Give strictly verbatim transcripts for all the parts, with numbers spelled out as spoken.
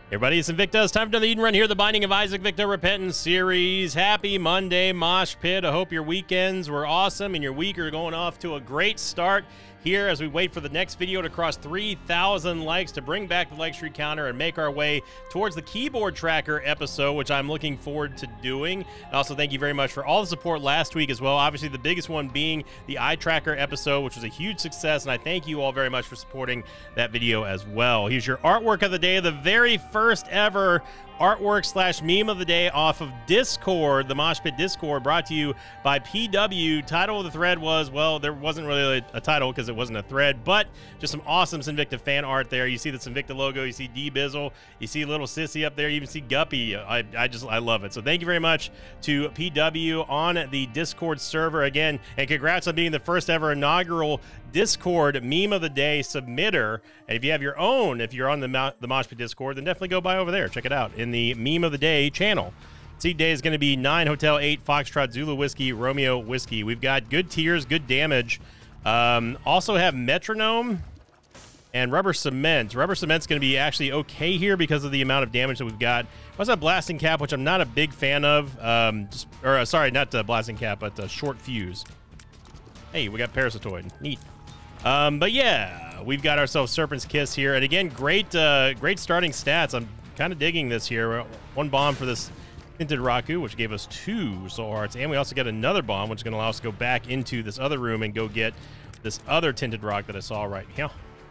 Everybody, it's Invicta. It's time for another Eden Run here, the Binding of Isaac Victa Repentance series. Happy Monday, Mosh Pit. I hope your weekends were awesome and your week are going off to a great start here as we wait for the next video to cross three thousand likes to bring back the like streak counter and make our way towards the keyboard tracker episode, which I'm looking forward to doing. And also, thank you very much for all the support last week as well. Obviously, the biggest one being the eye tracker episode, which was a huge success, and I thank you all very much for supporting that video as well. Here's your artwork of the day, the very first ever artwork slash meme of the day off of Discord, the Mosh Pit Discord, brought to you by P W. Title of the thread was, well, there wasn't really a, a title because it wasn't a thread, but just some awesome Sinvicta fan art there. You see the Sinvicta logo, you see D Bizzle, you see little Sissy up there, you even see Guppy. I, I just, I love it. So thank you very much to P W on the Discord server again, and congrats on being the first ever inaugural Discord meme of the day submitter. And if you have your own, if you're on the, the Mosh Pit Discord, then definitely go by over there. Check it out in the meme of the day channel. Seed day is going to be nine Hotel eight Foxtrot Zulu Whiskey Romeo Whiskey. We've got good tiers, good damage. Um, also have Metronome and Rubber Cement. Rubber Cement's going to be actually okay here because of the amount of damage that we've got. Also have Blasting Cap, which I'm not a big fan of. Um, just, or uh, sorry, not uh, Blasting Cap, but uh, Short Fuse. Hey, we got Parasitoid. Neat. Um, but yeah, we've got ourselves Serpent's Kiss here. And again, great, uh, great starting stats. I'm kind of digging this here. One bomb for this Tinted Raku, which gave us two soul hearts. And we also get another bomb, which is going to allow us to go back into this other room and go get this other Tinted Rock that I saw right here.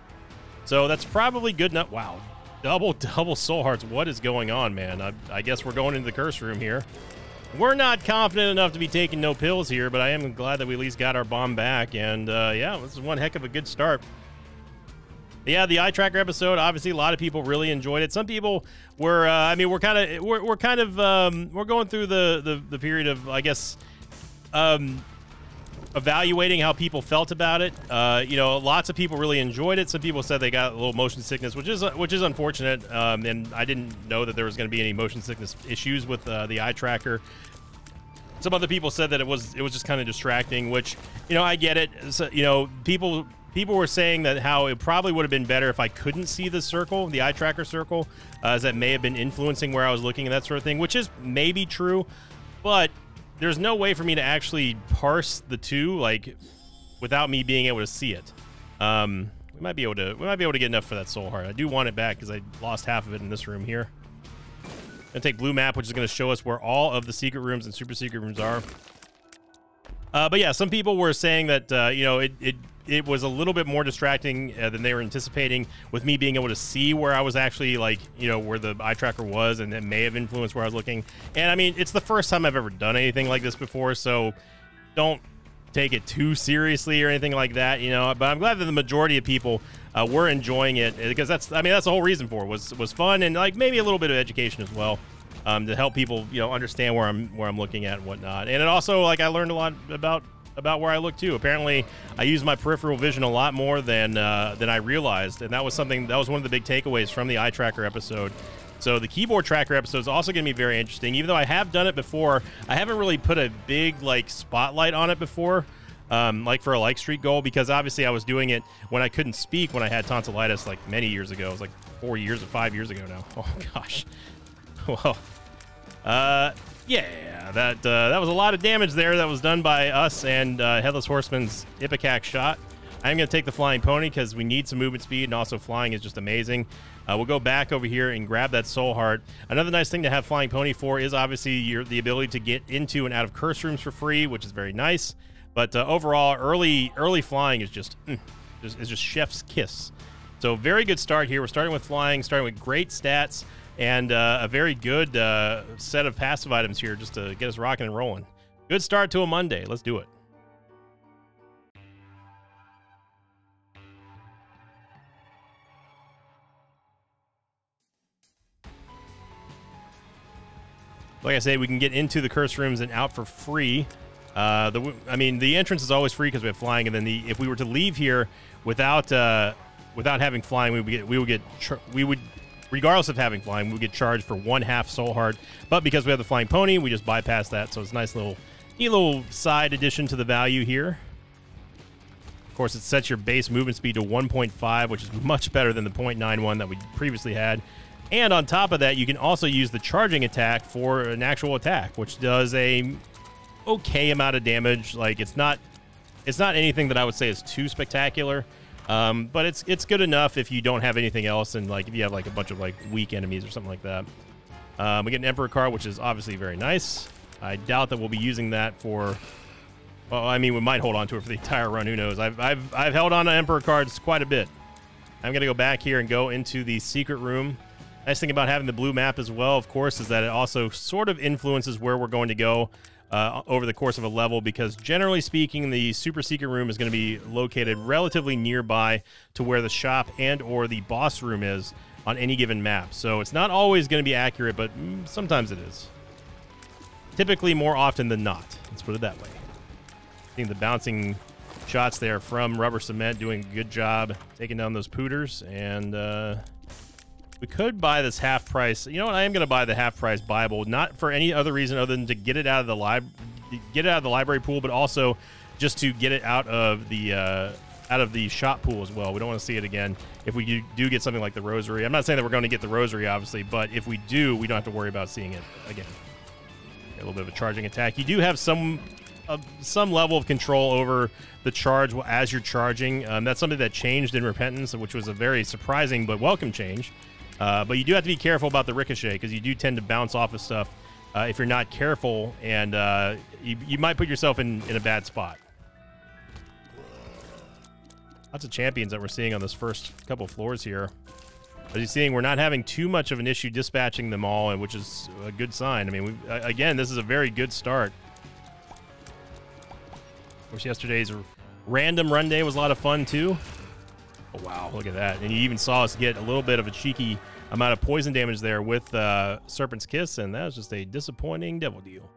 So that's probably good enough. Wow. Double, double soul hearts. What is going on, man? I, I guess we're going into the curse room here. We're not confident enough to be taking no pills here, but I am glad that we at least got our bomb back. And uh, yeah, this is one heck of a good start. Yeah, the eye tracker episode, obviously a lot of people really enjoyed it. Some people were, uh, I mean, we're kind of, we're, we're kind of, um, we're going through the, the, the period of, I guess, um, evaluating how people felt about it. Uh, you know, lots of people really enjoyed it. Some people said they got a little motion sickness, which is, which is unfortunate. Um, and I didn't know that there was going to be any motion sickness issues with uh, the eye tracker. Some other people said that it was, it was just kind of distracting, which, you know, I get it. So, you know, people... People were saying that how it probably would have been better if I couldn't see the circle, the eye tracker circle, uh, as that may have been influencing where I was looking and that sort of thing, which is maybe true, but there's no way for me to actually parse the two, like, without me being able to see it. Um, we might be able to, we might be able to get enough for that soul heart. I do want it back because I lost half of it in this room here. I'm gonna take blue map, which is gonna show us where all of the secret rooms and super secret rooms are. Uh, but yeah, some people were saying that, uh, you know, it, it it was a little bit more distracting uh, than they were anticipating, with me being able to see where I was actually, like, you know, where the eye tracker was, and it may have influenced where I was looking. And I mean, it's the first time I've ever done anything like this before, so don't take it too seriously or anything like that, you know. But I'm glad that the majority of people uh, were enjoying it, because that's, I mean, that's the whole reason for it, was was fun and like maybe a little bit of education as well. Um, to help people, you know, understand where I'm where I'm looking at and whatnot. And it also, like, I learned a lot about about where I look too. Apparently, I use my peripheral vision a lot more than uh, than I realized, and that was something that was one of the big takeaways from the eye tracker episode. So the keyboard tracker episode is also going to be very interesting. Even though I have done it before, I haven't really put a big like spotlight on it before, um, like for a like streak goal, because obviously I was doing it when I couldn't speak when I had tonsillitis like many years ago. It was like four years or five years ago now. Oh gosh. Well. Uh, yeah, that uh, that was a lot of damage there that was done by us and uh, Headless Horseman's Ipecac shot. I'm going to take the Flying Pony because we need some movement speed, and also flying is just amazing. Uh, we'll go back over here and grab that Soul Heart. Another nice thing to have Flying Pony for is obviously your, the ability to get into and out of curse rooms for free, which is very nice. But uh, overall, early early flying is just, mm, is, is just chef's kiss. So very good start here. We're starting with flying, starting with great stats, and uh, a very good uh, set of passive items here just to get us rocking and rolling. Good start to a Monday. Let's do it. Like I say, we can get into the curse rooms and out for free. Uh, the, I mean, the entrance is always free because we have flying, and then the if we were to leave here without uh, without having flying, we would get we would get we would. Regardless of having flying, we get charged for one half soul heart. But because we have the Flying Pony, we just bypass that. So it's a nice little, neat little side addition to the value here. Of course, it sets your base movement speed to one point five, which is much better than the zero point nine one that we previously had. And on top of that, you can also use the charging attack for an actual attack, which does a okay amount of damage. Like, it's not it's not anything that I would say is too spectacular, um, but it's it's good enough if you don't have anything else, and like if you have like a bunch of like weak enemies or something like that. Um, we get an Emperor card, which is obviously very nice. I doubt that we'll be using that for. Well, I mean, we might hold on to it for the entire run. Who knows? I've I've I've held on to Emperor cards quite a bit. I'm gonna go back here and go into the secret room. Nice thing about having the blue map as well, of course, is that it also sort of influences where we're going to go uh, over the course of a level, because generally speaking, the super secret room is going to be located relatively nearby to where the shop and or the boss room is on any given map. So it's not always going to be accurate, but mm, sometimes it is. Typically more often than not. Let's put it that way. Seeing the bouncing shots there from Rubber Cement, doing a good job taking down those pooters. And uh, we could buy this half price. You know what? I am going to buy the half price Bible, not for any other reason other than to get it out of the lib get it out of the library pool, but also just to get it out of the uh, out of the shop pool as well. We don't want to see it again if we do, do get something like the Rosary. I'm not saying that we're going to get the Rosary, obviously, but if we do, we don't have to worry about seeing it again. A little bit of a charging attack. You do have some uh, some level of control over the charge as you're charging. Um, that's something that changed in Repentance, which was a very surprising but welcome change. Uh, but you do have to be careful about the ricochet, because you do tend to bounce off of stuff uh, if you're not careful, and uh, you, you might put yourself in, in a bad spot. Lots of champions that we're seeing on this first couple floors here. As you're seeing, we're not having too much of an issue dispatching them all, and which is a good sign. I mean, we, again, this is a very good start. Of course, yesterday's random run day was a lot of fun, too. Oh, wow, look at that. And you even saw us get a little bit of a cheeky amount of poison damage there with uh, Serpent's Kiss, and that was just a disappointing Devil Deal.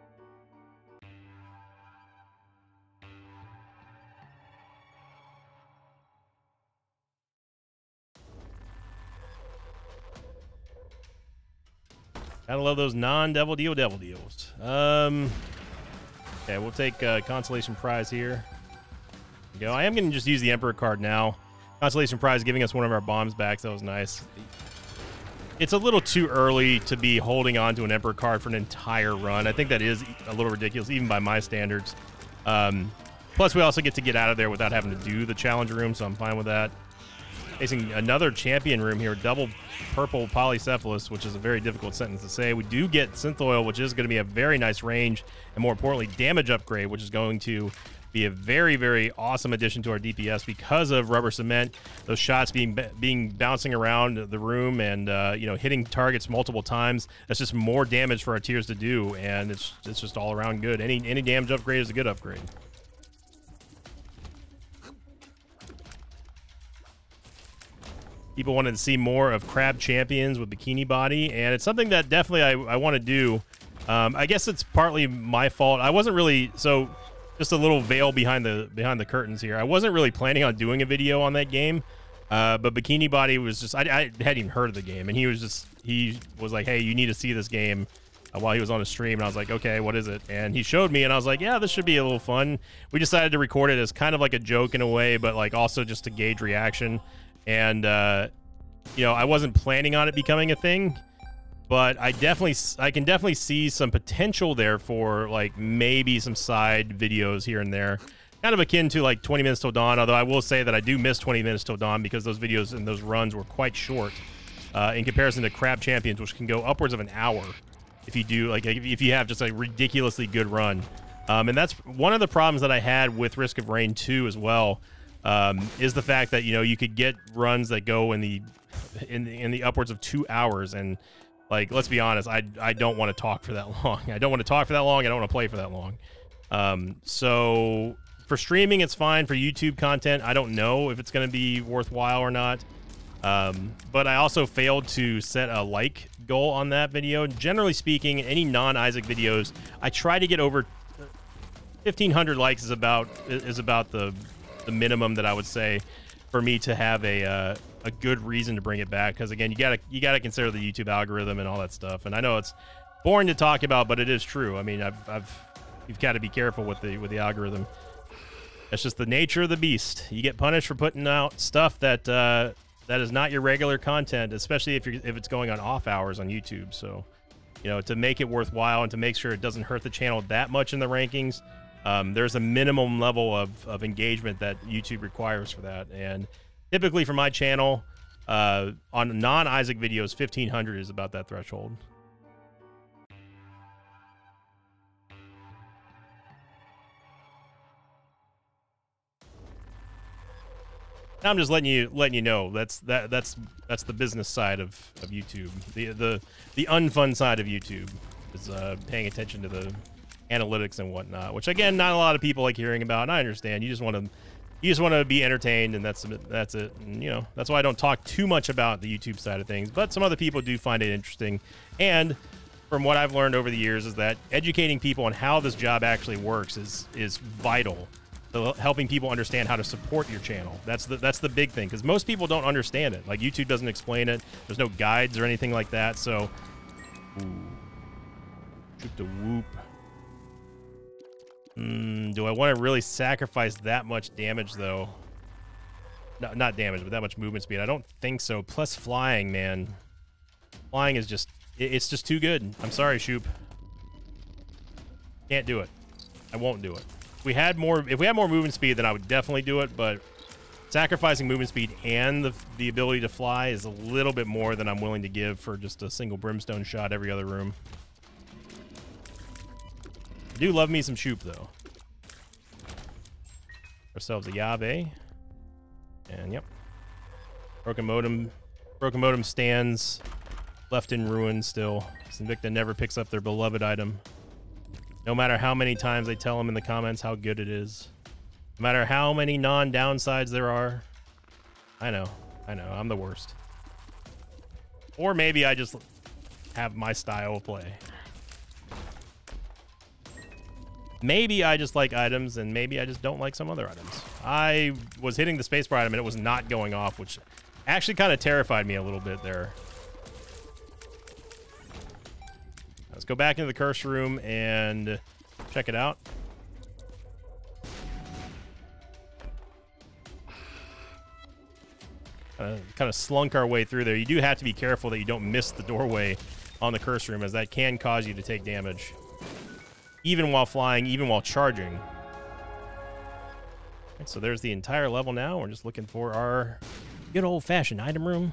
Gotta love those non-Devil Deal Devil Deals. Um, okay, we'll take uh, Consolation Prize here. Go. I am going to just use the Emperor card now. Consolation Prize giving us one of our bombs back. So that was nice. It's a little too early to be holding on to an Emperor card for an entire run. I think that is a little ridiculous, even by my standards. Um, plus, we also get to get out of there without having to do the challenge room, so I'm fine with that. Facing another champion room here, double purple Polycephalus, which is a very difficult sentence to say. We do get Synth Oil, which is going to be a very nice range, and more importantly, damage upgrade, which is going to be a very, very awesome addition to our D P S because of Rubber Cement. Those shots being being bouncing around the room and uh, you know, hitting targets multiple times. That's just more damage for our tiers to do, and it's it's just all around good. Any any damage upgrade is a good upgrade. People wanted to see more of Crab Champions with Bikini Body, and it's something that definitely I, I want to do. Um, I guess it's partly my fault. I wasn't really, so just a little veil behind the behind the curtains here. I wasn't really planning on doing a video on that game, uh, but Bikini Body was just, I, I hadn't even heard of the game, and he was just, he was like, hey, you need to see this game uh, while he was on a stream, and I was like, okay, what is it? And he showed me, and I was like, yeah, this should be a little fun. We decided to record it as kind of like a joke in a way, but like also just to gauge reaction. And, uh, you know, I wasn't planning on it becoming a thing, but I definitely, I can definitely see some potential there for like maybe some side videos here and there. Kind of akin to like twenty minutes till dawn, although I will say that I do miss twenty minutes till dawn because those videos and those runs were quite short uh, in comparison to Crab Champions, which can go upwards of an hour if you do, like, if you have just a ridiculously good run. Um, and that's one of the problems that I had with Risk of Rain two as well. Um, is the fact that, you know, you could get runs that go in the in the, in the upwards of two hours, and like, let's be honest, I I don't want to talk for that long. I don't want to talk for that long. I don't want to play for that long. Um, so for streaming, it's fine. For YouTube content, I don't know if it's going to be worthwhile or not. Um, but I also failed to set a like goal on that video. Generally speaking, any non-Isaac videos, I try to get over fifteen hundred likes is about is about the the minimum that I would say for me to have a uh, a good reason to bring it back, because again, you gotta you gotta consider the YouTube algorithm and all that stuff. And I know it's boring to talk about, but it is true. I mean, I've I've you've got to be careful with the with the algorithm. That's just the nature of the beast. You get punished for putting out stuff that uh, that is not your regular content, especially if you're if it's going on off hours on YouTube. So, you know, to make it worthwhile and to make sure it doesn't hurt the channel that much in the rankings, um, there's a minimum level of, of engagement that YouTube requires for that. And typically for my channel, uh, on non-Isaac videos, fifteen hundred is about that threshold. I'm just letting you letting you know that's that that's that's the business side of, of YouTube. The the the unfun side of YouTube is uh, paying attention to the analytics and whatnot, which again, not a lot of people like hearing about. And I understand. You just want to you just want to be entertained, and that's that's it. And, you know, that's why I don't talk too much about the YouTube side of things. But some other people do find it interesting. And from what I've learned over the years is that educating people on how this job actually works is is vital. So helping people understand how to support your channel. That's the that's the big thing, because most people don't understand it. Like, YouTube doesn't explain it. There's no guides or anything like that. So, ooh, shoot the whoop. Mm, do I want to really sacrifice that much damage though? No, not damage, but that much movement speed. I don't think so. Plus flying, man. Flying is just it, it's just too good. I'm sorry, Shoop. Can't do it. I won't do it. If we had more, if we had more movement speed, then I would definitely do it. But sacrificing movement speed and the the ability to fly is a little bit more than I'm willing to give for just a single brimstone shot every other room. I do love me some Shoop though. Ourselves a Yabe, and yep, broken modem. Broken modem stands left in ruin still. Invicta never picks up their beloved item. No matter how many times they tell them in the comments how good it is. No matter how many non-downsides there are. I know. I know. I'm the worst. Or maybe I just have my style of play. Maybe I just like items, and maybe I just don't like some other items. I was hitting the spacebar item, and it was not going off, which actually kind of terrified me a little bit there. Let's go back into the curse room and check it out. Uh, kind of slunk our way through there. You do have to be careful that you don't miss the doorway on the curse room, as that can cause you to take damage. Even while flying, even while charging. Right, so there's the entire level now. We're just looking for our good old-fashioned item room.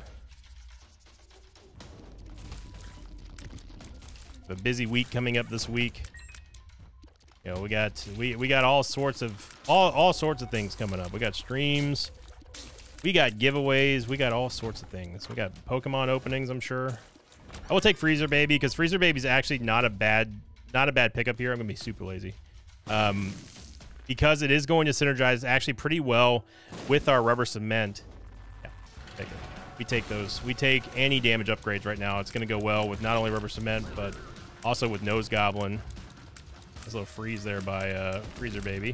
A busy week coming up this week. You know, we got we we got all sorts of all all sorts of things coming up. We got streams, we got giveaways, we got all sorts of things. We got Pokemon openings, I'm sure. I will take Freezer Baby, because Freezer Baby's actually not a bad not a bad pickup here. I'm gonna be super lazy. Um because it is going to synergize actually pretty well with our rubber cement. Yeah, take it. We take those. We take any damage upgrades right now. It's gonna go well with not only rubber cement, but also with Nose Goblin. There's a little freeze there by uh, Freezer Baby.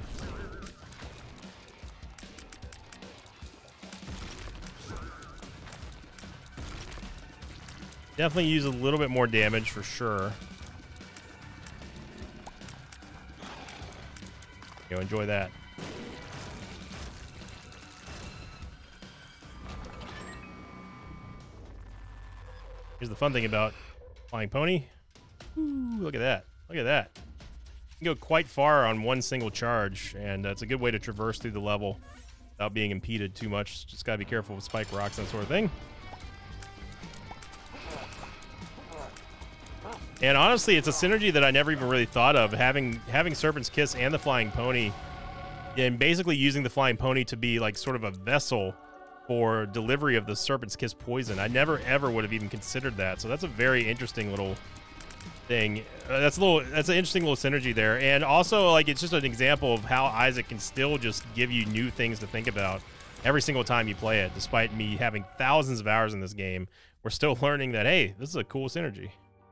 Definitely use a little bit more damage for sure. Go enjoy that. Here's the fun thing about Flying Pony. Ooh, look at that. Look at that. You can go quite far on one single charge, and uh, it's a good way to traverse through the level without being impeded too much. Just gotta be careful with spike rocks and that sort of thing. And honestly, it's a synergy that I never even really thought of, having having Serpent's Kiss and the Flying Pony, and basically using the Flying Pony to be like sort of a vessel for delivery of the Serpent's Kiss poison. I never ever would have even considered that. So that's a very interesting little thing. Uh, that's a little that's an interesting little synergy there. And also, like, it's just an example of how Isaac can still just give you new things to think about every single time you play it. Despite me having thousands of hours in this game, we're still learning that, hey, this is a cool synergy.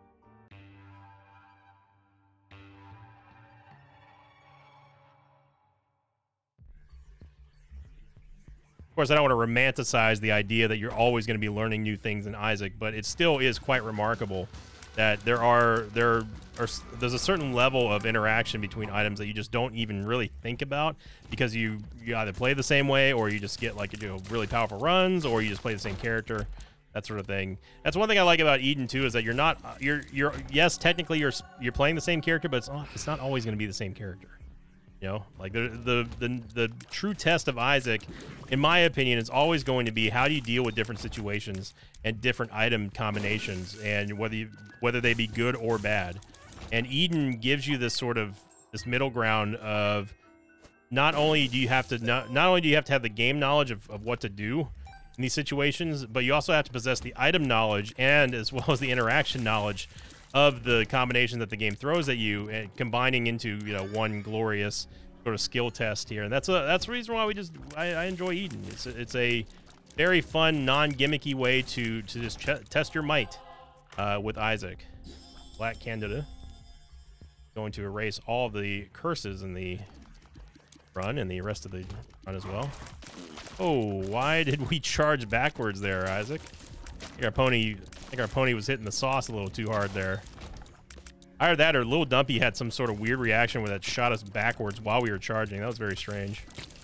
Of course, I don't want to romanticize the idea that you're always going to be learning new things in Isaac, but it still is quite remarkable that there are there are there's a certain level of interaction between items that you just don't even really think about, because you you either play the same way, or you just get like, you know, really powerful runs, or you just play the same character, that sort of thing. That's one thing I like about Eden too, is that you're not you're you're yes, technically you're you're playing the same character, but it's not it's not always going to be the same character. You know, like the, the the the true test of Isaac, in my opinion, is always going to be, how do you deal with different situations and different item combinations, and whether you, whether they be good or bad. And Eden gives you this sort of this middle ground of, not only do you have to not, not only do you have to have the game knowledge of, of what to do in these situations, but you also have to possess the item knowledge, and as well as the interaction knowledge of the combination that the game throws at you, and combining into, you know, one glorious sort of skill test here. And that's a that's the reason why we just I, I enjoy Eden. It's a, it's a very fun, non-gimmicky way to to just ch test your might uh, with Isaac. Black Candida going to erase all the curses in the run and the rest of the run as well. Oh, why did we charge backwards there, Isaac? I think our pony, I think our pony was hitting the sauce a little too hard there. Either that, or Little Dumpy had some sort of weird reaction where that shot us backwards while we were charging. That was very strange.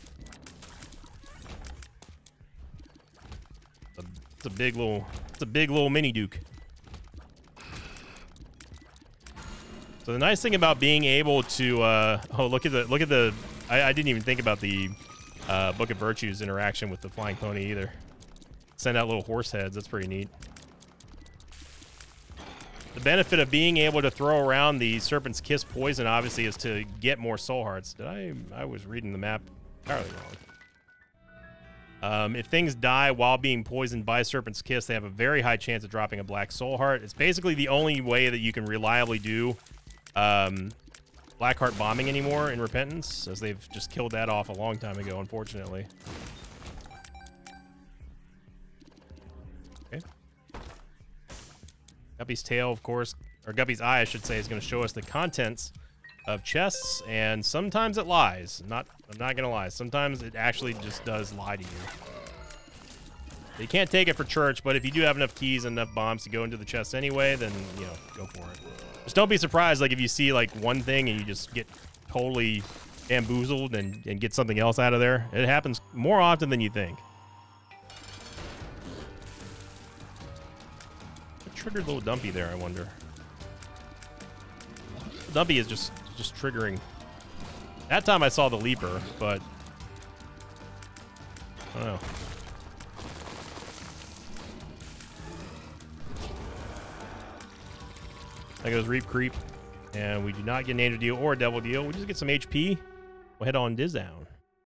It's a, it's a big little, it's a big little mini Duke. So the nice thing about being able to, uh, oh, look at the, look at the, I, I didn't even think about the uh, Book of Virtues interaction with the flying pony either. Send out little horse heads. That's pretty neat. The benefit of being able to throw around the Serpent's Kiss poison, obviously, is to get more soul hearts. Did I? I was reading the map entirely wrong. Um, if things die while being poisoned by Serpent's Kiss, they have a very high chance of dropping a black soul heart. It's basically the only way that you can reliably do um, black heart bombing anymore in Repentance, as they've just killed that off a long time ago, unfortunately. Okay. Guppy's tail, of course, or Guppy's eye, I should say, is going to show us the contents of chests, and sometimes it lies. Not, I'm not going to lie. Sometimes it actually just does lie to you. You can't take it for church, but if you do have enough keys and enough bombs to go into the chest anyway, then, you know, go for it. Just don't be surprised, like, if you see, like, one thing and you just get totally bamboozled and, and get something else out of there. It happens more often than you think. What triggered Little Dumpy there, I wonder? Dumpy is just, just triggering. That time I saw the leaper, but I don't know. There goes Reap Creep, and we do not get an Angel Deal or a Devil Deal. We just get some H P. We'll head on Diz down.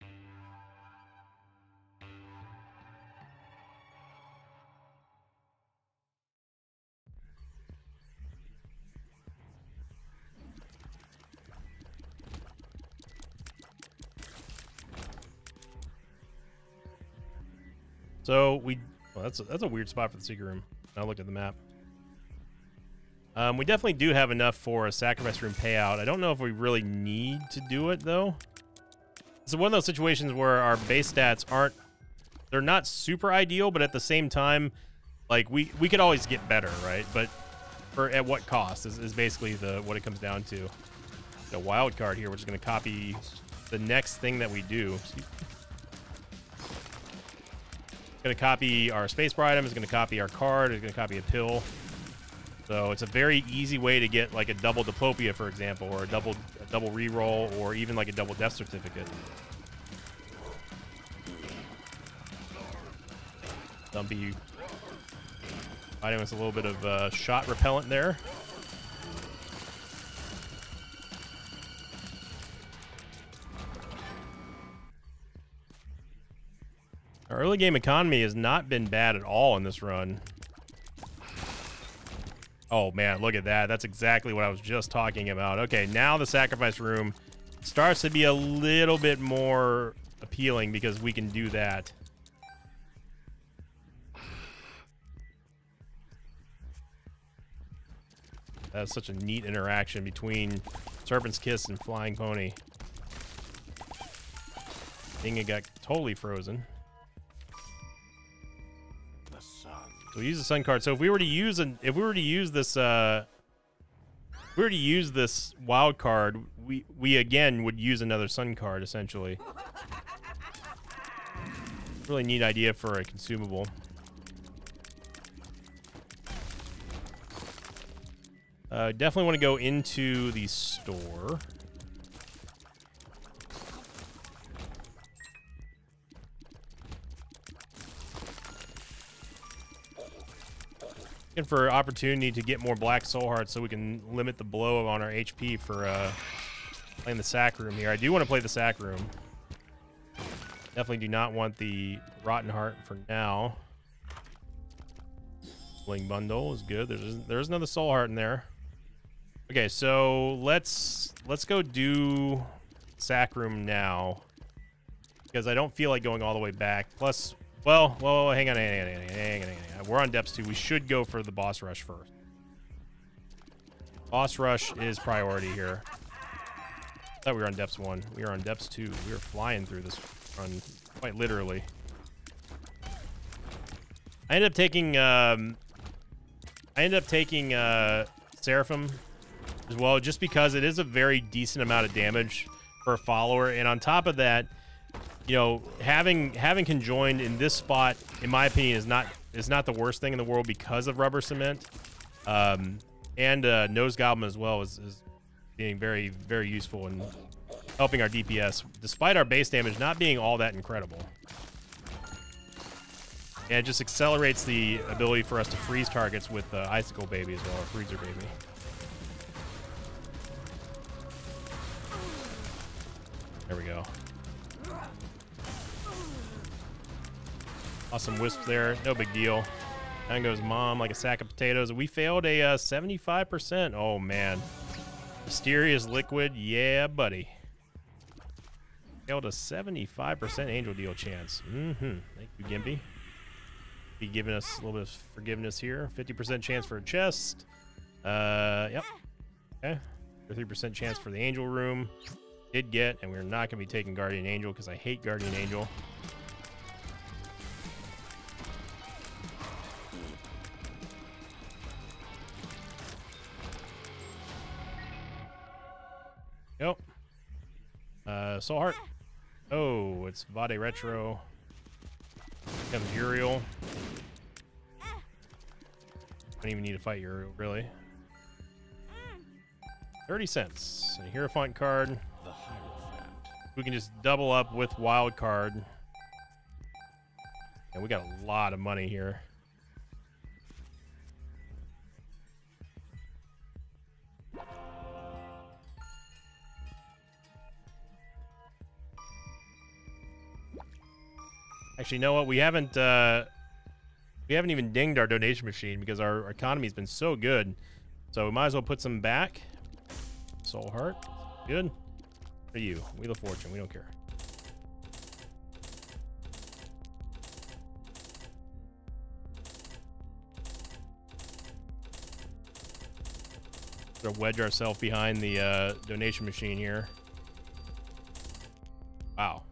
So we, well, that's a, that's a weird spot for the secret room. I looked at the map. Um, we definitely do have enough for a sacrifice room payout. I don't know if we really need to do it, though. It's one of those situations where our base stats aren't, they're not super ideal, but at the same time, like, we, we could always get better, right? But for at what cost is, is basically the what it comes down to. The wild card here, which is going to copy the next thing that we do. It's going to copy our spacebar item, it's going to copy our card, it's going to copy a pill. So it's a very easy way to get like a double diplopia, for example, or a double a double reroll, or even like a double death certificate. Dumpy fighting with a little bit of uh, shot repellent there. Our early game economy has not been bad at all in this run. Oh, man, look at that. That's exactly what I was just talking about. Okay, now the sacrifice room starts to be a little bit more appealing because we can do that. That's such a neat interaction between Serpent's Kiss and Flying Pony. Inga got totally frozen. So we use the sun card. So if we were to use an, if we were to use this uh, If we were to use this wild card, we, we again would use another sun card, essentially. Really neat idea for a consumable. Uh, definitely want to go into the store. Looking for opportunity to get more black soul hearts so we can limit the blow on our H P for uh, playing the sack room here. I do want to play the sack room. Definitely do not want the rotten heart for now. Bling bundle is good. There's there's another soul heart in there. Okay, so let's let's go do sack room now because I don't feel like going all the way back. Plus, well, well, hang on, hang on, hang on, hang on, hang on. We're on depths two. We should go for the boss rush first. Boss rush is priority here. I thought we were on depths one. We are on depths two. We are flying through this run, quite literally. I ended up taking um, I ended up taking uh, Seraphim as well, just because it is a very decent amount of damage for a follower, and on top of that, you know, having having conjoined in this spot, in my opinion, is not is not the worst thing in the world because of rubber cement, um, and uh, nose goblin as well is, is being very very useful in helping our D P S, despite our base damage not being all that incredible. And it just accelerates the ability for us to freeze targets with uh, Icicle Baby as well, or Freezer Baby. There we go. Awesome wisp there. No big deal. Down goes Mom like a sack of potatoes. We failed a uh, seventy-five percent. Oh, man. Mysterious Liquid. Yeah, buddy. Failed a seventy-five percent Angel Deal chance. Mm-hmm. Thank you, Gimpy. Be giving us a little bit of forgiveness here. fifty percent chance for a chest. Uh, yep. Okay. thirty percent chance for the Angel Room. Did get, and we're not going to be taking Guardian Angel because I hate Guardian Angel. Yep. Uh, Soul Heart. Oh, it's Vade Retro. Comes Uriel. Don't even need to fight Uriel, really. thirty cents. And a Hierophant card. We can just double up with wild card. And we got a lot of money here. Actually, you know what? We haven't uh, we haven't even dinged our donation machine because our, our economy's been so good. So we might as well put some back. Soul Heart. Good. For you. Wheel of Fortune. We don't care. Sort of wedge ourselves behind the uh, donation machine here. Wow.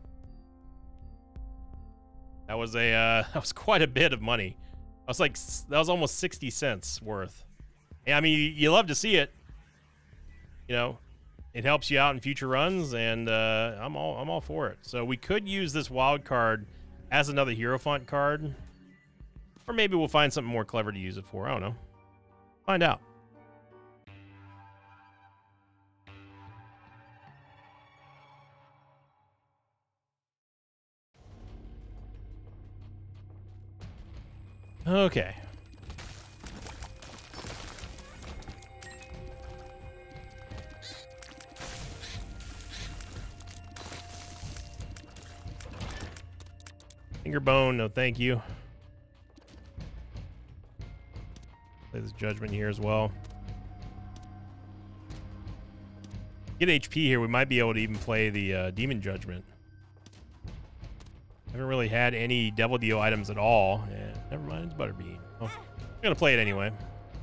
That was a uh, that was quite a bit of money. I was like, that was almost sixty cents worth. Yeah, I mean, you, you love to see it. You know, it helps you out in future runs, and uh, I'm all I'm all for it. So we could use this wild card as another Hierophant card, or maybe we'll find something more clever to use it for. I don't know. Find out. Okay. Finger bone, no thank you. Play this judgment here as well. Get H P here, we might be able to even play the uh, demon judgment. Haven't really had any devil deal items at all. Yeah, never mind, it's Butterbean. Oh, I'm gonna play it anyway.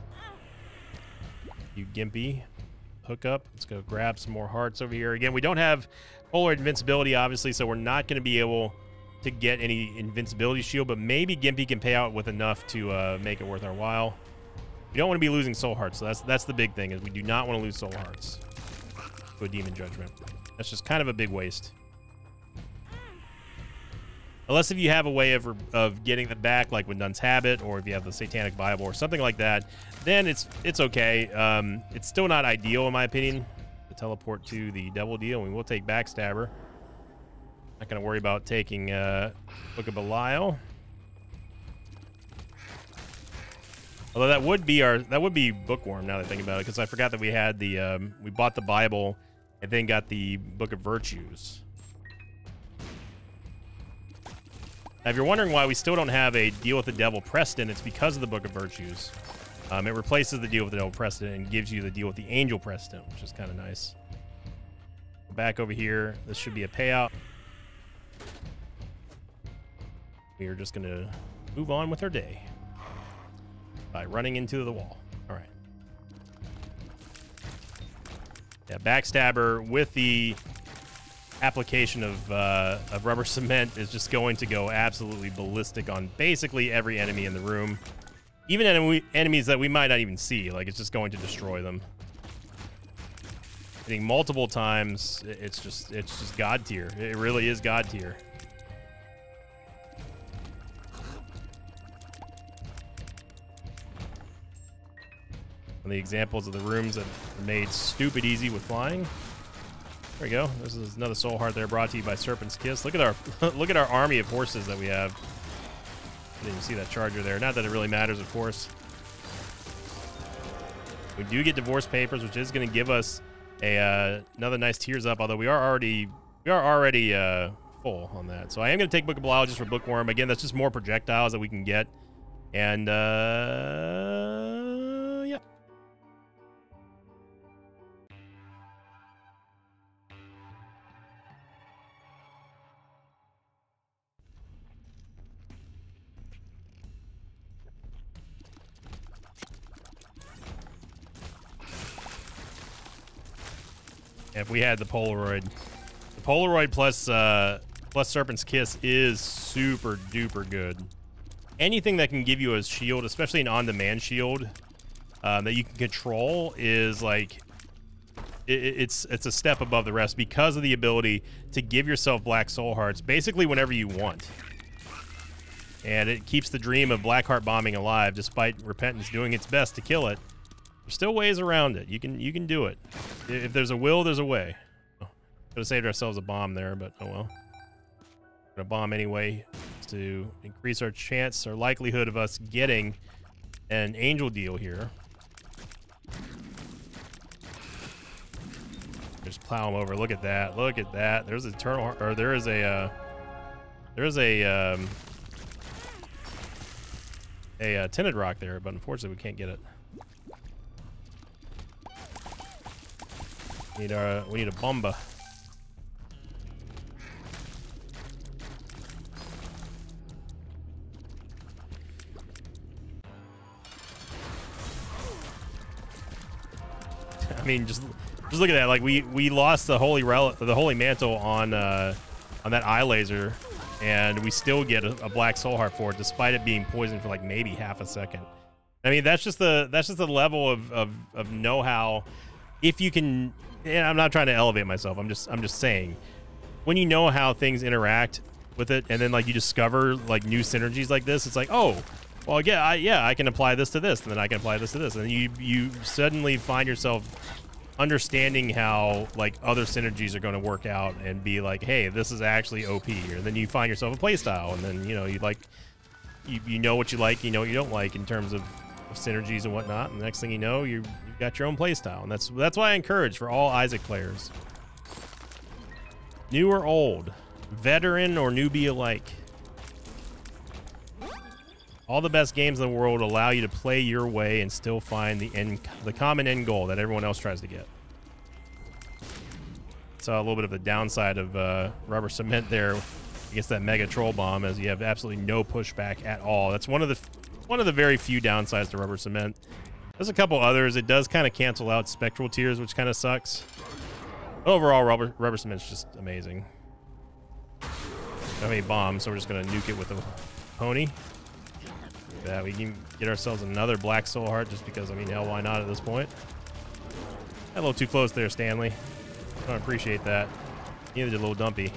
You gimpy. Hook up. Let's go grab some more hearts over here. Again, we don't have polar invincibility, obviously, so we're not gonna be able to get any invincibility shield, but maybe Gimpy can pay out with enough to uh, make it worth our while. We don't want to be losing soul hearts, so that's that's the big thing, is we do not want to lose soul hearts to a demon judgment. That's just kind of a big waste. Unless if you have a way of of getting them back, like with Nun's Habit, or if you have the Satanic Bible or something like that, then it's it's okay. Um, it's still not ideal in my opinion to teleport to the Devil Deal. We will take Backstabber. Not gonna worry about taking uh, Book of Belial. Although that would be our that would be Bookworm now that I think about it, because I forgot that we had the um, we bought the Bible and then got the Book of Virtues. Now, if you're wondering why we still don't have a Deal with the Devil Preston, it's because of the Book of Virtues. Um, it replaces the Deal with the Devil Preston and gives you the Deal with the Angel Preston, which is kind of nice. Back over here, this should be a payout. We are just going to move on with our day by running into the wall. All right. Yeah, Backstabber with the application of, uh, of rubber cement is just going to go absolutely ballistic on basically every enemy in the room. Even enemy, enemies that we might not even see. Like, it's just going to destroy them. Hitting multiple times, it's just, it's just God tier. It really is God tier. The examples of the rooms that are made stupid easy with flying. There we go. This is another soul heart there, brought to you by Serpent's Kiss. Look at our look at our army of horses that we have. Didn't even see that charger there. Not that it really matters, of course. We do get divorce papers, which is going to give us a uh, another nice tears up. Although we are already we are already uh, full on that, so I am going to take Book of Belial just for Bookworm. Again, that's just more projectiles that we can get, and uh, yeah. If we had the Polaroid, the Polaroid plus uh, plus Serpent's Kiss is super duper good. Anything that can give you a shield, especially an on-demand shield um, that you can control, is like it, it's it's a step above the rest because of the ability to give yourself black soul hearts basically whenever you want, and it keeps the dream of black heart bombing alive despite Repentance doing its best to kill it. There's still ways around it. You can you can do it. If there's a will, there's a way. Oh, could have saved ourselves a bomb there, but oh well. Gonna bomb anyway to increase our chance, our likelihood of us getting an angel deal here. Just plow them over. Look at that. Look at that. There's eternal, or there is a uh, there is a um, a uh, tinted rock there, but unfortunately we can't get it. We need our, we need a bomba. I mean, just just look at that. Like we we lost the holy rel the holy mantle on uh, on that eye laser, and we still get a, a black soul heart for it, despite it being poisoned for like maybe half a second. I mean, that's just the that's just the level of of, of know-how. If you can. And I'm not trying to elevate myself. I'm just I'm just saying, when you know how things interact with it, and then like you discover like new synergies like this, it's like, oh, well, yeah, I, yeah, I can apply this to this, and then I can apply this to this, and you you suddenly find yourself understanding how like other synergies are going to work out, and be like, hey, this is actually O P. Or then you find yourself a playstyle, and then you know you like you you know what you like, you know what you don't like in terms of, of synergies and whatnot. And the next thing you know, you. Got your own playstyle, and that's that's why I encourage for all Isaac players, new or old, veteran or newbie alike. All the best games in the world allow you to play your way and still find the end, the common end goal that everyone else tries to get. Saw a little bit of the downside of uh, rubber cement there against that mega troll bomb, as you have absolutely no pushback at all. That's one of the one of the very few downsides to rubber cement. There's a couple others. It does kind of cancel out spectral tears, which kind of sucks. Overall, rubber rubber cement's just amazing. Don't have any bombs, so we're just gonna nuke it with a pony. that. We can get ourselves another Black Soul Heart just because, I mean, hell, why not at this point? Got a little too close there, Stanley. I don't appreciate that. Neither did Little Dumpy.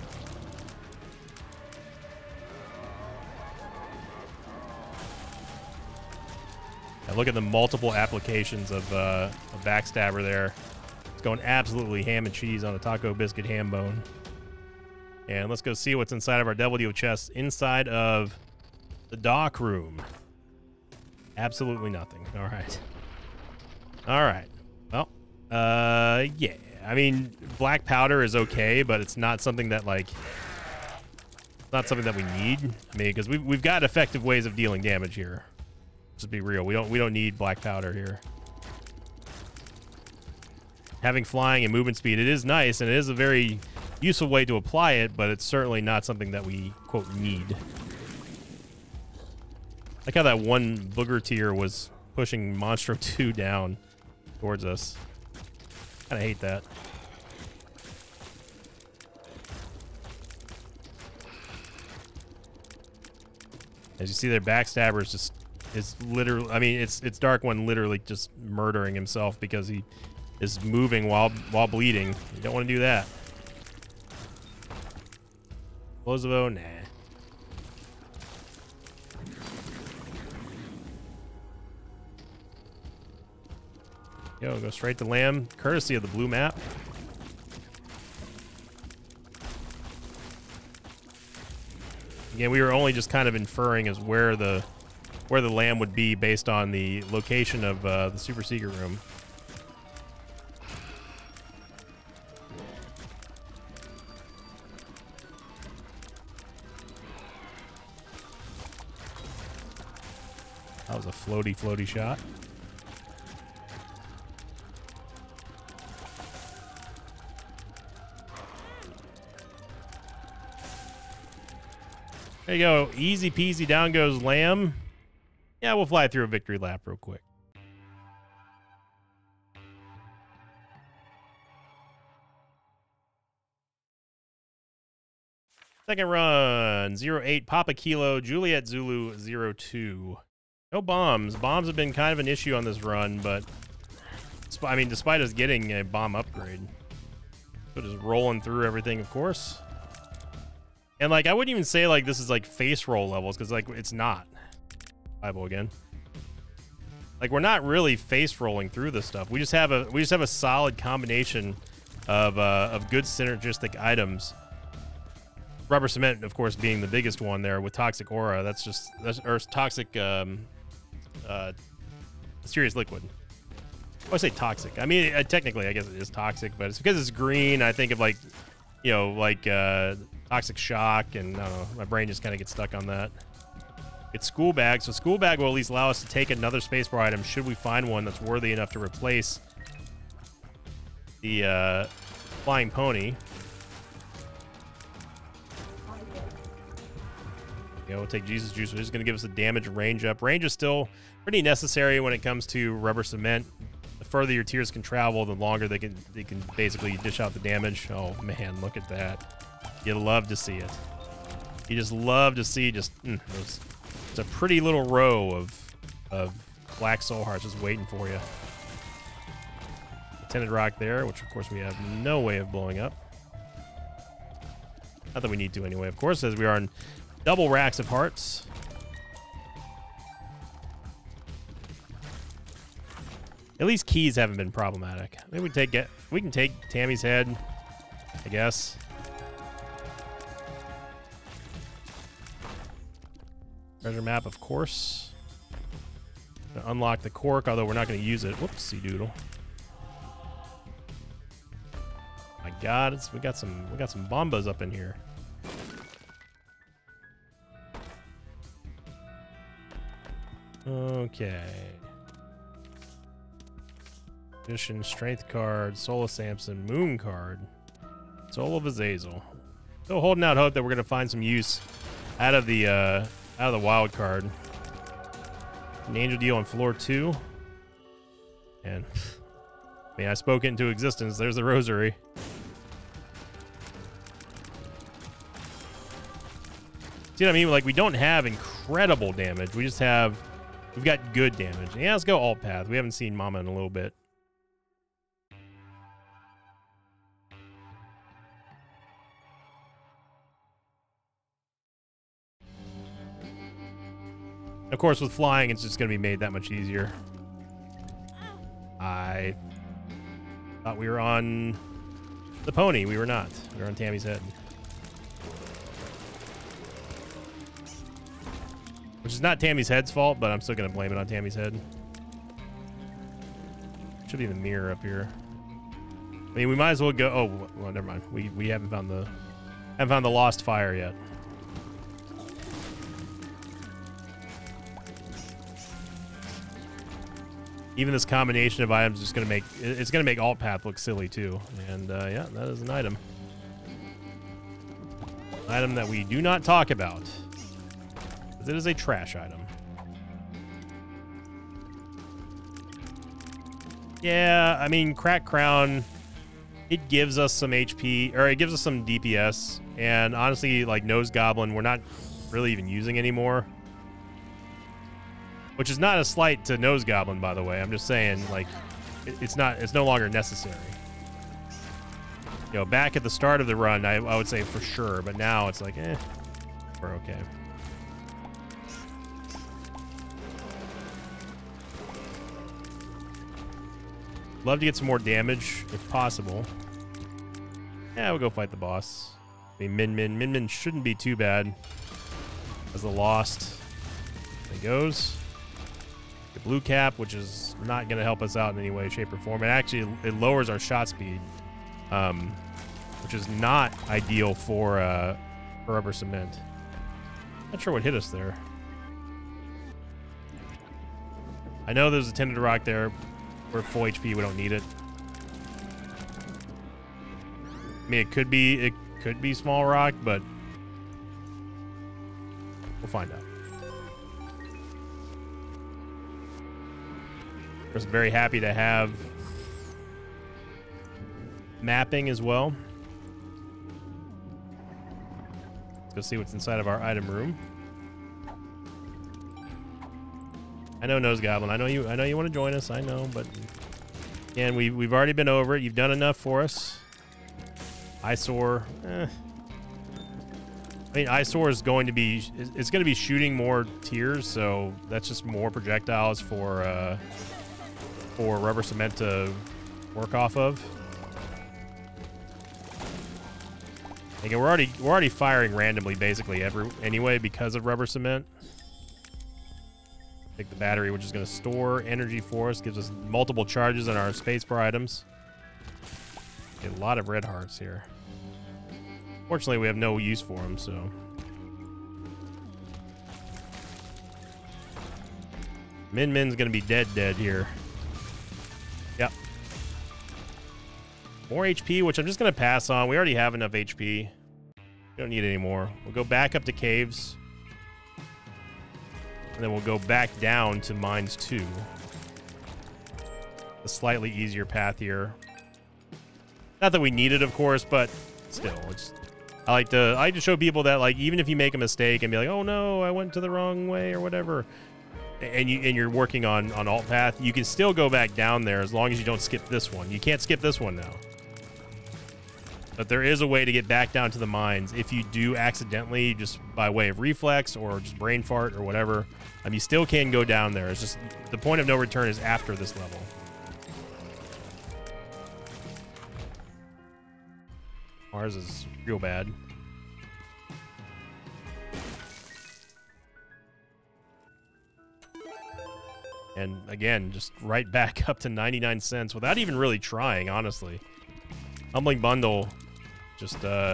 Now look at the multiple applications of uh, a Backstabber there. It's going absolutely ham and cheese on a Taco Biscuit ham bone. And let's go see what's inside of our Devil Deal chest inside of the dock room. Absolutely nothing. All right. All right. Well, uh, yeah. I mean, black powder is okay, but it's not something that, like, not something that we need. I mean, because we've, we've got effective ways of dealing damage here. Just be real. We don't, we don't need black powder here. Having flying and movement speed, it is nice, and it is a very useful way to apply it, but it's certainly not something that we, quote, need. Like how that one booger tier was pushing Monstro two down towards us. Kind of hate that. As you see, their Backstabber is just is literally. I mean, it's it's Dark One literally just murdering himself because he is moving while while bleeding. You don't want to do that. Lozovo, nah. Yo, go straight to Lamb, courtesy of the blue map. Again, we were only just kind of inferring as where the where the Lamb would be based on the location of uh, the super secret room. That was a floaty, floaty shot. There you go. Easy peasy. Down goes Lamb. Yeah, we'll fly through a victory lap real quick. Second run. zero eight Papa Kilo. Juliet Zulu zero two. No bombs. Bombs have been kind of an issue on this run, but I mean, despite us getting a bomb upgrade. So just rolling through everything, of course. And, like, I wouldn't even say, like, this is, like, face roll levels, because, like, it's not. Bible again. Like, we're not really face rolling through this stuff. We just have a we just have a solid combination of uh, of good synergistic items. Rubber Cement, of course, being the biggest one there with Toxic Aura. That's just that's or Toxic um, uh, Mysterious Liquid. When I say toxic, I mean uh, technically, I guess it is toxic, but it's because it's green. I think of like, you know, like. Uh, Toxic Shock, and I don't know, my brain just kind of gets stuck on that. It's School Bag, so School Bag will at least allow us to take another spacebar item should we find one that's worthy enough to replace the uh, Flying Pony. Yeah, we'll take Jesus Juice, which is going to give us a damage range up. Range is still pretty necessary when it comes to Rubber Cement. The further your tiers can travel, the longer they can they can basically dish out the damage. Oh man, look at that. You love to see it. You just love to see just mm, it's, it's a pretty little row of of Black Soul Hearts just waiting for you. Tinted Rock there, which of course we have no way of blowing up. Not that we need to anyway, of course, as we are in double racks of hearts. At least keys haven't been problematic. Maybe we take get we can take Tammy's head, I guess. Treasure map, of course. Gonna unlock the cork, although we're not going to use it. Whoopsie doodle. My God, it's, we got some we got some bombas up in here. Okay. Mission, Strength card, Soul of Samson, Moon card, Soul of Azazel. Still holding out hope that we're gonna find some use out of the uh, out of the wild card. An Angel Deal on floor two, and I mean I spoke it into existence. There's the Rosary. See what I mean? Like, we don't have incredible incredible damage. We just have, we've got good damage. Yeah, let's go alt path. We haven't seen Mama in a little bit. Of course, with flying, it's just going to be made that much easier. I thought we were on the pony. We were not. We were on Tammy's head. Which is not Tammy's head's fault, but I'm still going to blame it on Tammy's head. Should be the mirror up here. I mean, we might as well go... Oh, well, never mind. We, we haven't found the... haven't found the lost fire yet. Even this combination of items is just going to make... It's going to make alt path look silly, too. And, uh, yeah, that is an item. An item that we do not talk about. Because it is a trash item. Yeah, I mean, Crack Crown... It gives us some H P... Or it gives us some D P S. And, honestly, like, Nose Goblin, we're not really even using anymore. Which is not a slight to Nose Goblin, by the way. I'm just saying, like, it, it's not, it's no longer necessary. You know, back at the start of the run, I, I would say for sure, but now it's like, eh, we're okay. Love to get some more damage, if possible. Yeah, we'll go fight the boss. I mean, Min Min. Min Min shouldn't be too bad. As the Lost. There he goes. The blue cap, which is not going to help us out in any way, shape, or form. It actually it lowers our shot speed, um, which is not ideal for, uh, for rubber cement. Not sure what hit us there. I know there's a Tinted Rock there. We're full H P. We don't need it. I mean, it could be it could be small rock, but we'll find out. I was very happy to have mapping as well. Let's go see what's inside of our item room. I know, Nose Goblin. I know you. I know you want to join us. I know, but again, we we've already been over it. You've done enough for us. Eyesore. Eh. I mean, Eyesore is going to be. It's going to be shooting more tiers, so that's just more projectiles for. Uh, For rubber cement to work off of. Again, we're already we're already firing randomly basically every anyway because of rubber cement. Take the battery, which is going to store energy for us, gives us multiple charges on our space bar items. Get a lot of red hearts here. Fortunately, we have no use for them, so. Min Min's going to be dead, dead here. Yep. More H P, which I'm just going to pass on. We already have enough H P. We don't need any more. We'll go back up to caves. And then we'll go back down to mines two. A slightly easier path here. Not that we need it, of course, but still. It's, I like to I like to show people that, like, even if you make a mistake and be like, oh no, I went to the wrong way or whatever, and you and you're working on on alt path, you can still go back down there as long as you don't skip this one. You can't skip this one now, but there is a way to get back down to the mines if you do accidentally, just by way of reflex or just brain fart or whatever. I mean, you still can go down there. It's just the point of no return is after this level. Ours is real bad. And again, just right back up to ninety-nine cents without even really trying, honestly. Humbling Bundle, just uh,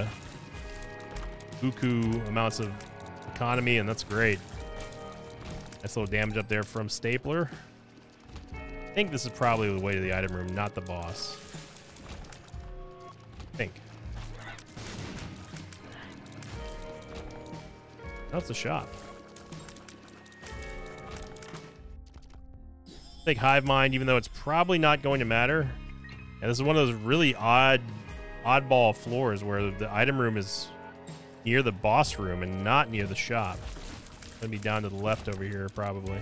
buku amounts of economy, and that's great. Nice little damage up there from Stapler. I think this is probably the way to the item room, not the boss. I think. That's the shop. Take Hive Mind, even though it's probably not going to matter. And this is one of those really odd, oddball floors where the item room is near the boss room and not near the shop. Gonna be down to the left over here, probably.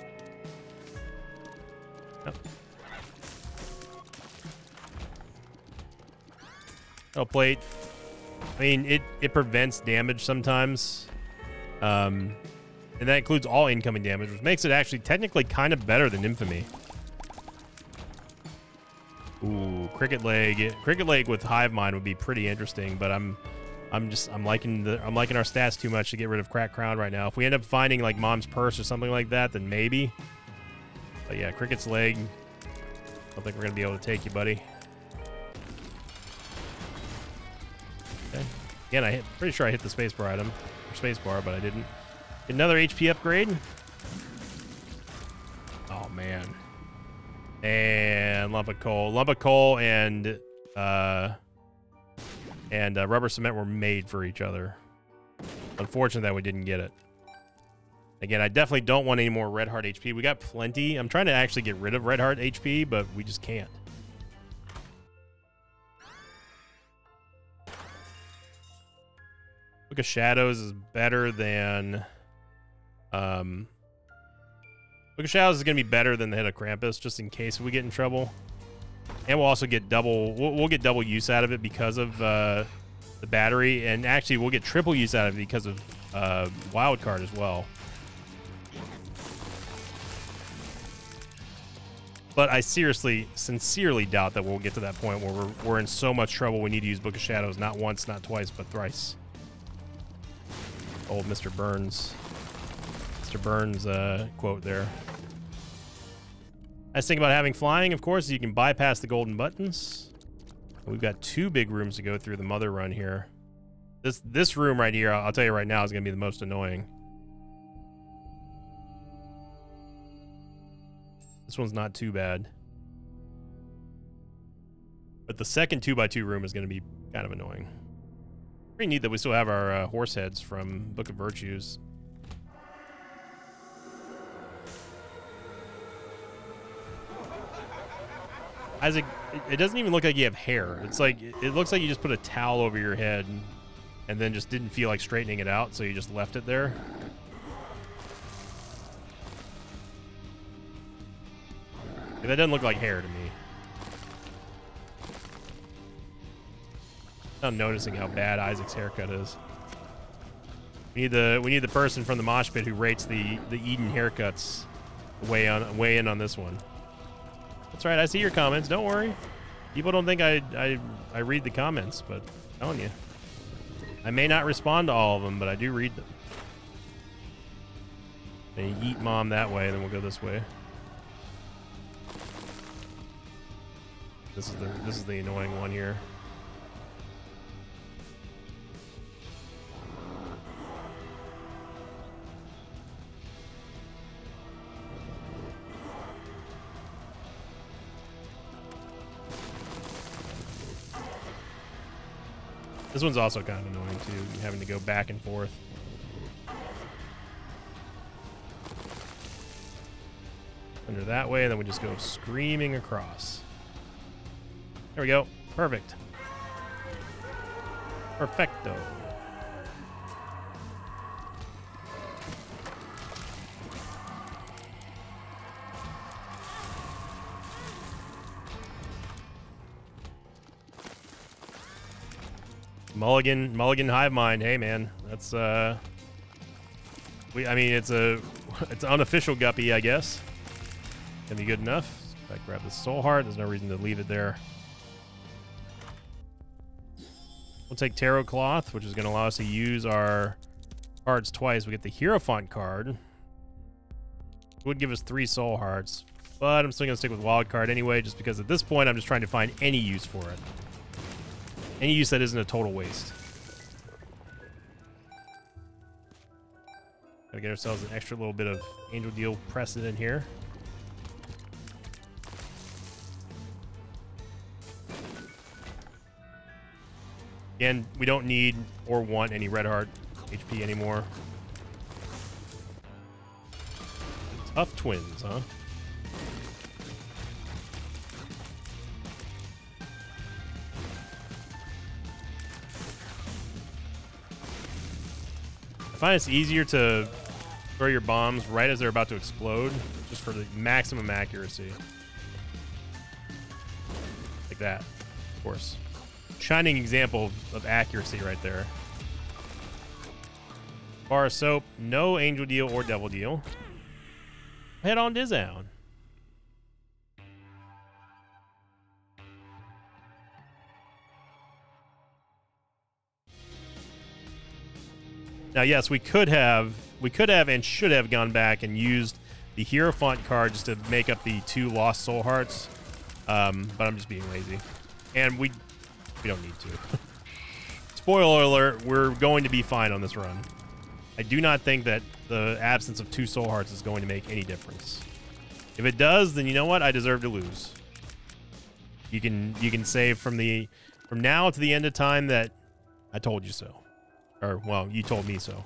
Yep. Oh, plate. I mean, it, it prevents damage sometimes. Um, and that includes all incoming damage, which makes it actually technically kind of better than Infamy. Ooh, Cricket Leg. Cricket Leg with Hive Mind would be pretty interesting, but I'm I'm just I'm liking the I'm liking our stats too much to get rid of Crack Crown right now. If we end up finding like Mom's Purse or something like that, then maybe. But yeah, Cricket's Leg. I don't think we're gonna be able to take you, buddy. Okay. Again, I hit, pretty sure I hit the spacebar item or spacebar, but I didn't. Another H P upgrade. Oh man. And lump of coal, lump of coal, and uh, and uh, rubber cement were made for each other. Unfortunate that we didn't get it. Again, I definitely don't want any more red heart H P. We got plenty. I'm trying to actually get rid of red heart H P, but we just can't. Book of Shadows is better than um. Book of Shadows is going to be better than the Head of Krampus, just in case we get in trouble. And we'll also get double, we'll, we'll get double use out of it because of uh, the battery. And actually, we'll get triple use out of it because of uh, Wild Card as well. But I seriously, sincerely doubt that we'll get to that point where we're, we're in so much trouble we need to use Book of Shadows, not once, not twice, but thrice. Old Mister Burns. Mister Burns uh, quote there. Nice thing about having flying, of course, is you can bypass the golden buttons. We've got two big rooms to go through the mother run here. This this room right here, I'll tell you right now, is going to be the most annoying. This one's not too bad. But the second two by two room is going to be kind of annoying. Pretty neat that we still have our uh, horse heads from Book of Virtues. Isaac, it doesn't even look like you have hair. It's like, it looks like you just put a towel over your head and, and then just didn't feel like straightening it out, so you just left it there. Yeah, that doesn't look like hair to me. I'm noticing how bad Isaac's haircut is. We need the we need the person from the mosh pit who rates the the Eden haircuts weigh on weigh in on this one. That's right. I see your comments. Don't worry. People don't think I I I read the comments, but I'm telling you, I may not respond to all of them, but I do read them. And you eat Mom that way, then we'll go this way. This is the this is the annoying one here. This one's also kind of annoying too, having to go back and forth. Under that way, and then we just go screaming across. There we go. Perfect. Perfecto. Mulligan, Mulligan Hive Mind. Hey man, that's uh, we. I mean, it's a, it's an unofficial guppy, I guess. Can be good enough. If I grab the soul heart, there's no reason to leave it there. We'll take Tarot Cloth, which is going to allow us to use our cards twice. We get the Hierophant card. It would give us three soul hearts, but I'm still going to stick with Wild Card anyway, just because at this point I'm just trying to find any use for it. Any use that isn't a total waste. Gotta get ourselves an extra little bit of Angel Deal precedent here. Again, we don't need or want any Red Heart H P anymore. Tough twins, huh? I find it's easier to throw your bombs right as they're about to explode, just for the maximum accuracy. Like that, of course. Shining example of accuracy right there. Bar of soap, no angel deal or devil deal. Head on down. Now, yes, we could have, we could have and should have gone back and used the Hierophant card just to make up the two lost soul hearts, um, but I'm just being lazy, and we we don't need to. Spoiler alert: we're going to be fine on this run. I do not think that the absence of two soul hearts is going to make any difference. If it does, then you know what? I deserve to lose. You can you can say from the from now to the end of time that I told you so. Or, well, you told me so.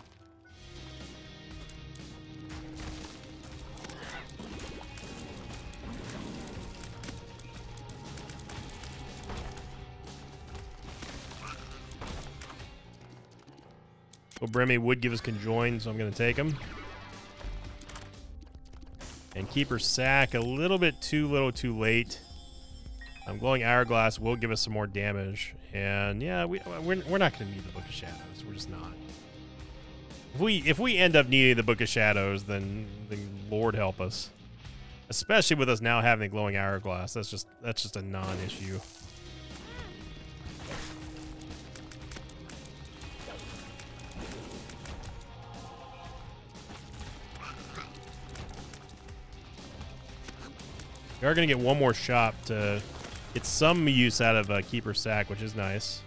Well, Bremy would give us conjoin, so I'm going to take him. And Keeper Sack a little bit too little too late. Um, Glowing Hourglass will give us some more damage. And yeah, we, we're, we're not going to need the Book of Shadows. We're just not. If we if we end up needing the Book of Shadows, then, then Lord help us. Especially with us now having the Glowing Hourglass. That's just that's just a non-issue. We are going to get one more shop to get some use out of uh, Keeper Sack, which is nice.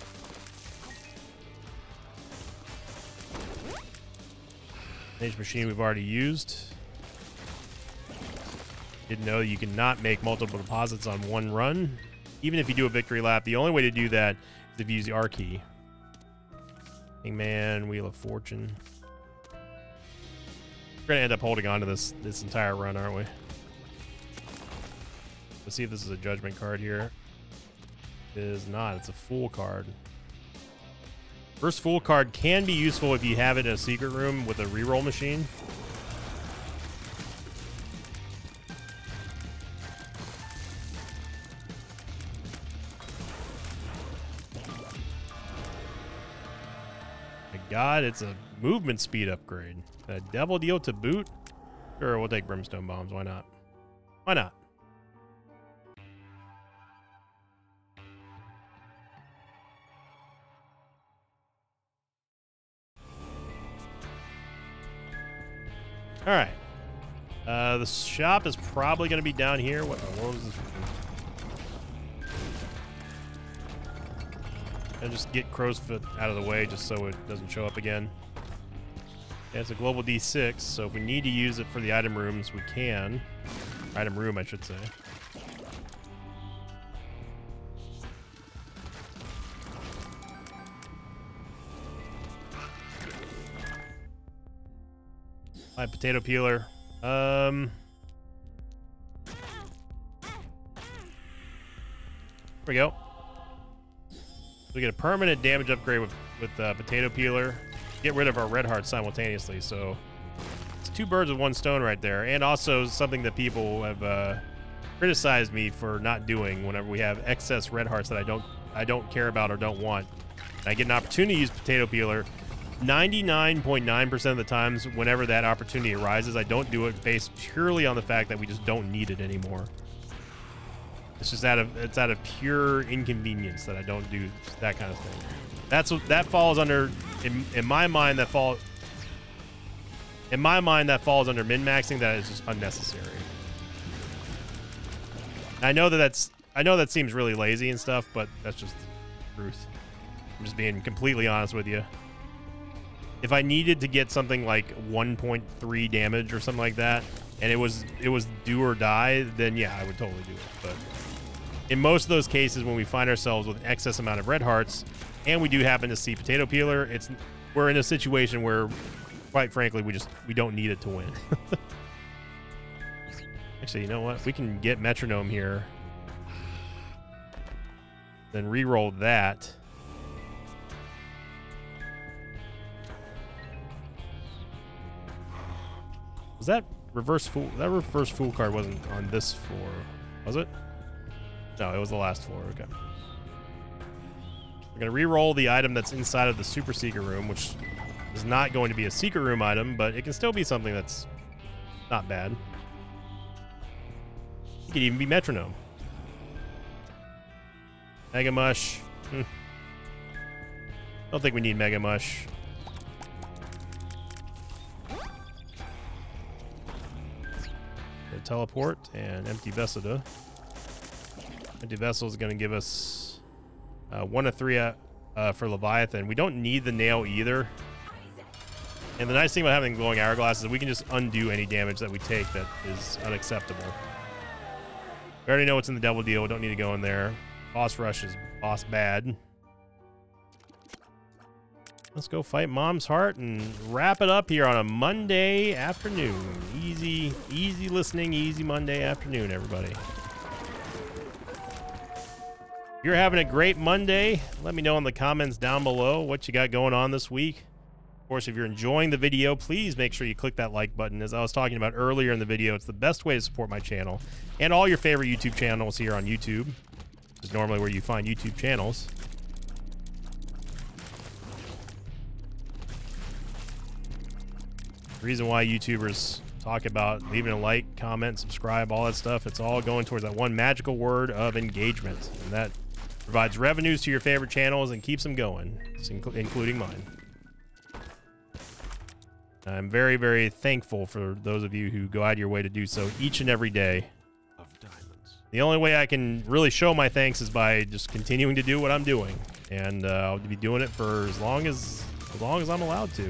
Mage Machine we've already used. Didn't know you can not make multiple deposits on one run. Even if you do a victory lap, the only way to do that is if you use the R key. Hangman, Wheel of Fortune. We're going to end up holding on to this, this entire run, aren't we? Let's see if this is a judgment card here. It is not. It's a Fool card. First Fool card can be useful if you have it in a secret room with a reroll machine. My God, it's a movement speed upgrade. A devil deal to boot? Sure, we'll take Brimstone Bombs. Why not? Why not? All right. Uh, the shop is probably going to be down here. What the world is this? And just get Crow's Foot out of the way just so it doesn't show up again. Yeah, it's a global D six, so if we need to use it for the item rooms, we can. Item room, I should say. My potato peeler. Um, there we go. We get a permanent damage upgrade with with uh, potato peeler. Get rid of our red hearts simultaneously. So it's two birds with one stone right there, and also something that people have uh, criticized me for not doing whenever we have excess red hearts that I don't I don't care about or don't want. And I get an opportunity to use potato peeler. ninety-nine point nine percent of the times whenever that opportunity arises, I don't do it based purely on the fact that we just don't need it anymore. It's just out of it's out of pure inconvenience that I don't do that kind of thing. That's what that falls under in, in my mind that fall in my mind that falls under min-maxing. That is just unnecessary. I know that that's I know that seems really lazy and stuff, but that's just the truth. I'm just being completely honest with you. If I needed to get something like one point three damage or something like that, and it was it was do or die, then yeah, I would totally do it. But in most of those cases, when we find ourselves with an excess amount of red hearts, and we do happen to see potato peeler, it's we're in a situation where, quite frankly, we just we don't need it to win. Actually, you know what? We can get metronome here, then re-roll that. Was that reverse fool? That reverse fool card wasn't on this floor, was it? No, it was the last floor. Okay. We're gonna re-roll the item that's inside of the super secret room, which is not going to be a secret room item, but it can still be something that's not bad. It could even be metronome. Mega Mush. Hmm. Don't think we need Mega Mush. Teleport and Empty Vessel. Empty Vessel is going to give us uh, one of three uh, uh, for Leviathan. We don't need the nail either. And the nice thing about having glowing hourglass is that we can just undo any damage that we take that is unacceptable. We already know what's in the Devil Deal. We don't need to go in there. Boss Rush is boss bad. Let's go fight Mom's Heart and wrap it up here on a Monday afternoon. Easy, easy listening, easy Monday afternoon, everybody. If you're having a great Monday, let me know in the comments down below what you got going on this week. Of course, if you're enjoying the video, please make sure you click that like button. As I was talking about earlier in the video, it's the best way to support my channel and all your favorite YouTube channels here on YouTube, which is normally where you find YouTube channels. The reason why YouTubers talk about leaving a like, comment, subscribe, all that stuff, it's all going towards that one magical word of engagement. And that provides revenues to your favorite channels and keeps them going, including mine. I'm very, very thankful for those of you who go out of your way to do so each and every day. Of diamonds. The only way I can really show my thanks is by just continuing to do what I'm doing. And uh, I'll be doing it for as long as, as long as I'm allowed to.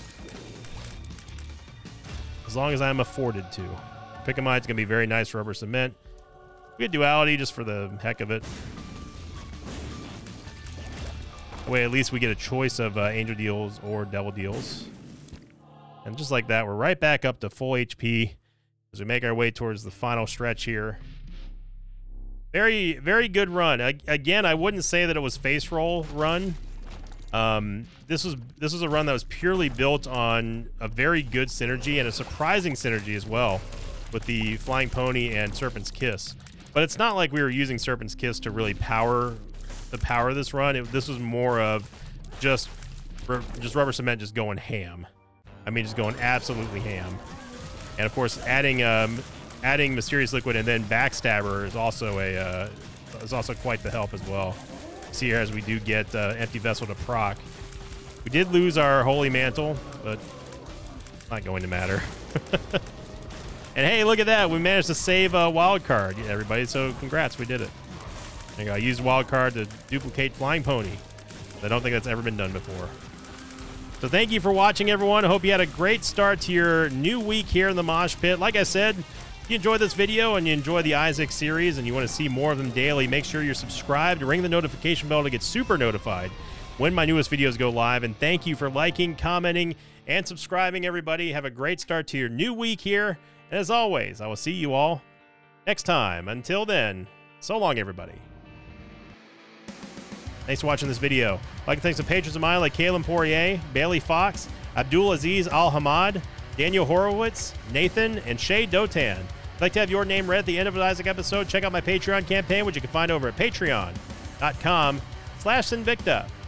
As long as I'm afforded to. Pickamite's going to be very nice rubber cement. We get duality just for the heck of it. That way, at least we get a choice of uh, angel deals or devil deals. And just like that, we're right back up to full H P as we make our way towards the final stretch here. Very, very good run. I, again, I wouldn't say that it was face roll run. Um, this was this was a run that was purely built on a very good synergy and a surprising synergy as well with the Flying Pony and Serpent's Kiss. But it's not like we were using Serpent's Kiss to really power the power of this run. It, this was more of just just rubber cement just going ham. I mean, just going absolutely ham. And of course, adding um, adding Mysterious Liquid and then Backstabber is also a uh, is also quite the help as well. See here as we do get uh, Empty Vessel to proc. We did lose our Holy Mantle, but not going to matter. And hey, look at that. We managed to save a wild card, everybody. So congrats, we did it. There you go. I used wild card to duplicate Flying Pony. I don't think that's ever been done before. So thank you for watching, everyone. I hope you had a great start to your new week here in the Mosh Pit. Like I said, if you enjoyed this video and you enjoy the Isaac series and you want to see more of them daily, make sure you're subscribed. Ring the notification bell to get super notified when my newest videos go live. And thank you for liking, commenting, and subscribing, everybody. Have a great start to your new week here. And as always, I will see you all next time. Until then, so long, everybody. Thanks for watching this video. I'd like to thank some patrons of mine like Kalen Poirier, Bailey Fox, Abdul Aziz Al-Hamad, Daniel Horowitz, Nathan, and Shay Dotan. If you'd like to have your name read at the end of an Isaac episode, check out my Patreon campaign, which you can find over at patreon dot com slash Sinvicta.